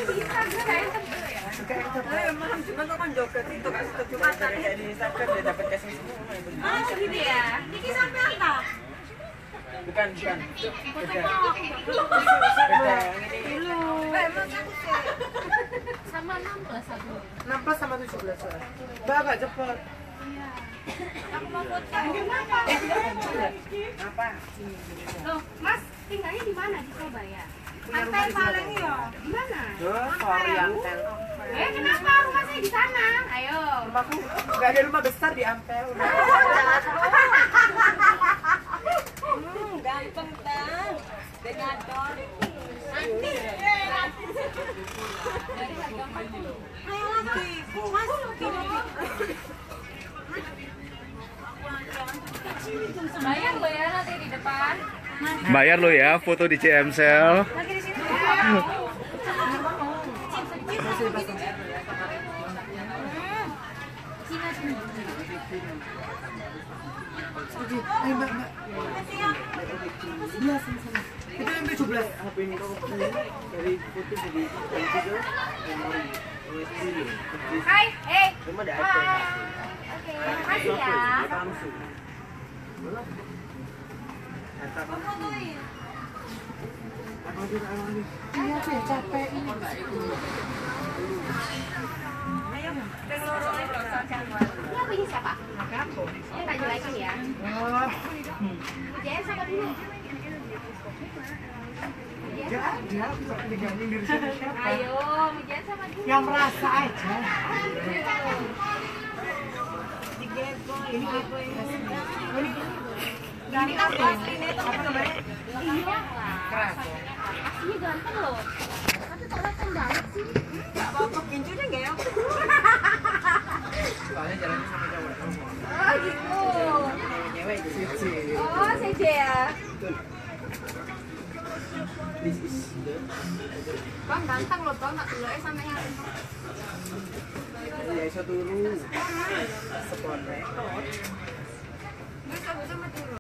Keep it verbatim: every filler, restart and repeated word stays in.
bisa kayak kayak memang cuma tuh kan joget itu kan cuma kayak di Instagram dia dapat casing semua. Oh gitu ya. Niki sampai apa? Bukan bukan. Beda. Beda. Ini Emang aku sih sama enam belas aku. enam belas sama tujuh belas. Bapak cepet. Iya. Aku mau foto. Kenapa? Apa? Loh, Mas tinggalnya di mana? Di Surabaya. Pantai paling ya. Di mana? Oriental. Eh, kenapa rumahnya di sana? Ayo. Rumahku nggak ada rumah besar di Ampel. Hmm, ganteng kan? Dengador. Nanti. Dari harga empat puluh. Ayo lagi. Mas, bayar lo ya nanti di depan. Bayar lo ya foto di C M Sel. Lagi di sini. Ayo mbak mbak. Iya sama-sama. Itu yang tujuh belas. H P ini kau dari foto jadi video. Hai, eh. Cuma ada Hai. Oke, makasih ya. Langsung. Iya sih capek ini. Ayo, pengeloro ini apa ini siapa? Ini tak jelasin ya. Wah. Jangan sama dulu. Gak ada, bisa digangguin diri siapa-siapa. Ayo, jangan sama dulu. Yang merasa aja. Ini ini Ganteng aslinya itu apa namanya? Iya. keras. Aslinya ganteng loh. Tapi kok ganteng banget sih? Gak apa-apa, kincunya gak ya? Soalnya jalannya sama cowok. Oh gitu. Cewek gitu. Oh, C J ya. This is the Bang ganteng loh, Bang. Tak dulu eh sama yang ya iso turu. Sport rekod. Gue sama sama dulu.